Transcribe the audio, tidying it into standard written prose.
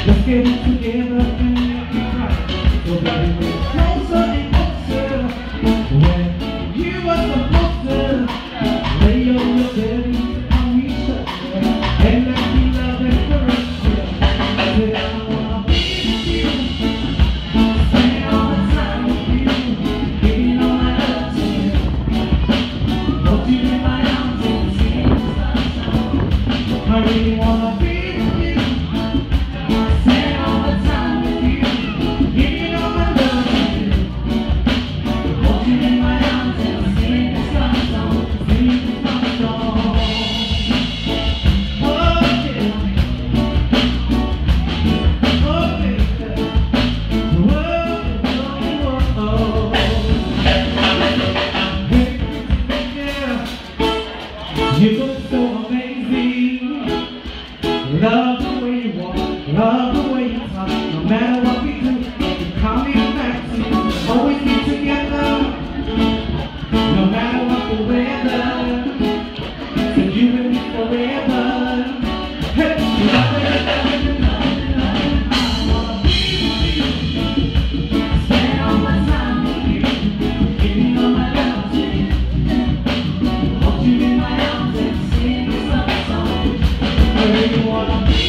Let's get it together and make it right. So baby, we're closer and closer. When you were supposed to lay on your belly on each other and let me love and caress you. I said I wanna be with you, spend all the time with you, giving all my love to you. Hold you in my arms and sing the song. I really wanna be with you, spend all the time with you, giving all my love to you. Hold you in my arms and sing the song, sing the song. Oh yeah, oh baby, whoa, whoa, whoa. You look so amazing. Love the way you walk, love the way you talk. No matter what we do, you call me a maxi. Always be together, no matter what the weather. So you and me forever. Hey, I wanna be with you, spend all my time with you, giving all my love to you. Hold you in my arms and sing the song. I really wanna be